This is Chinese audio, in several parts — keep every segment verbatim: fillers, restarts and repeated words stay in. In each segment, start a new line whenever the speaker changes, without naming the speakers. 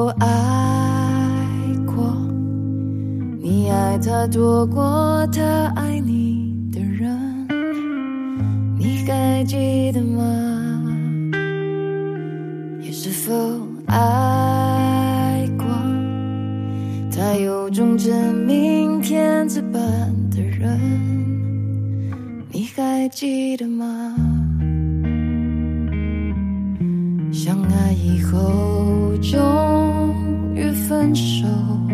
否爱过？你爱他多过他爱你的人，你还记得吗？也是否爱过他有种真命天子般的人，你还记得吗？相爱以后终于分手，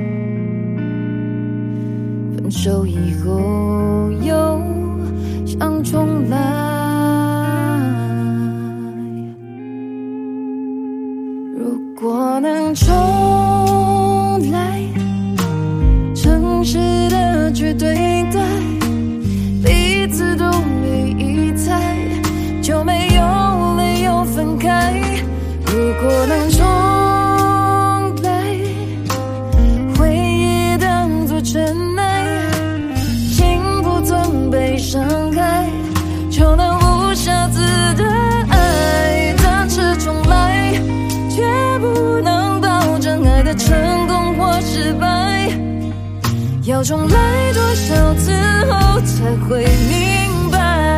分手以后又想重来。如果能重来，诚实的去对待，彼此都没疑猜，就没有理由分开。如果能重来，回忆当作尘埃，心不曾被伤害，就能无瑕疵的爱。但是重来，却不能保证爱的成功或失败，要重来多少次后才会明白。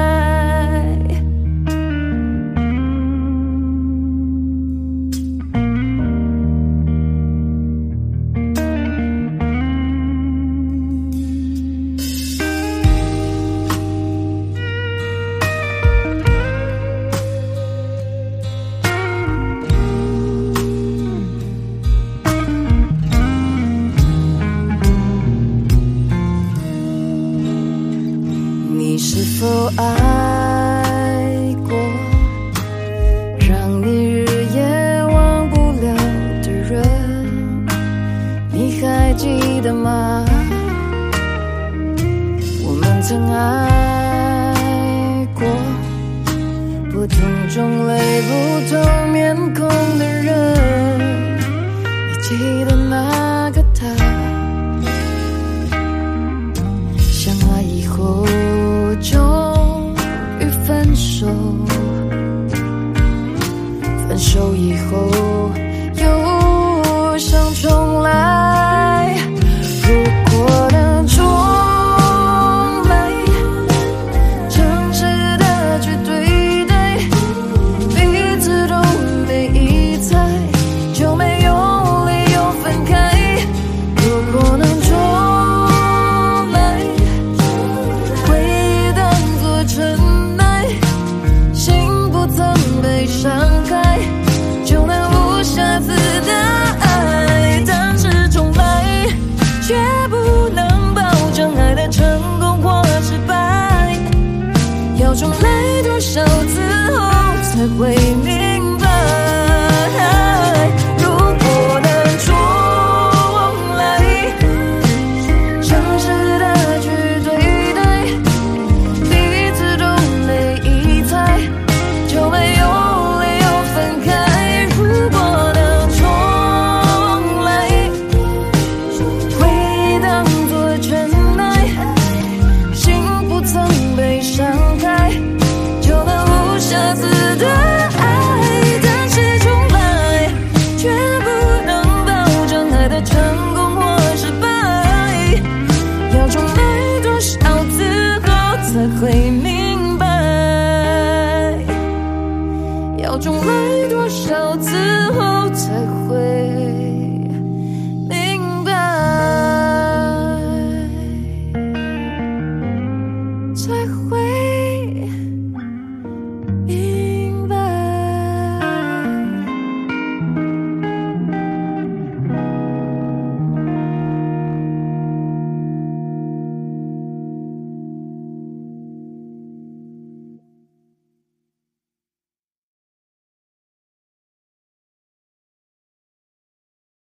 你是否爱过让你日夜忘不了的人，你还记得吗？我们曾爱过不同种类不同面孔的人，你记得那个他相爱以后终于分手，分手以后又想重来。如果能重来，诚实的去对待，彼此都没疑猜，就没有理由分开。如果能重伤害，就能无瑕疵的爱。但是重来，却不能保证爱的成功或失败，要重来多少次后才会明白。如果能重来，诚实的去对待，彼此都没疑猜，就没有才会明白，要重来多少次后才会明白，才会